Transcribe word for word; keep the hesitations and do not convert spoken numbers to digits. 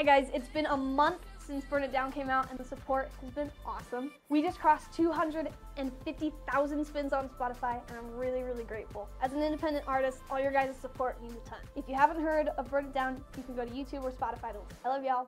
Hi guys, it's been a month since Burn It Down came out and the support has been awesome. We just crossed two hundred fifty thousand spins on Spotify and I'm really, really grateful. As an independent artist, all your guys' support means a ton. If you haven't heard of Burn It Down, you can go to YouTube or Spotify to listen. I love y'all.